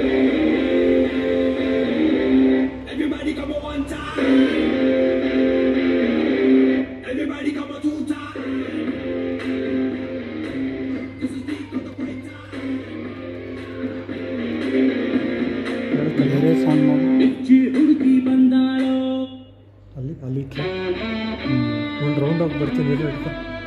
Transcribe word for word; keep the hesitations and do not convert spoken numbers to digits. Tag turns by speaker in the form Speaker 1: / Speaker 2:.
Speaker 1: Everybody come on one time. Everybody come on two time. This is deep on the break time.
Speaker 2: ಬೇರೆ song ಮಾಡಿ
Speaker 1: ಬಿಚ್ಚಿ ಹುಡುಕಿ ಬಂದಾಳೋ
Speaker 2: ಅಲ್ಲಿ ಅಲ್ಲಿ ಒಂದು ರೌಂಡ್ ಆಗಿ ಬರ್ತೀನಿ ಇಟ್ಕೊ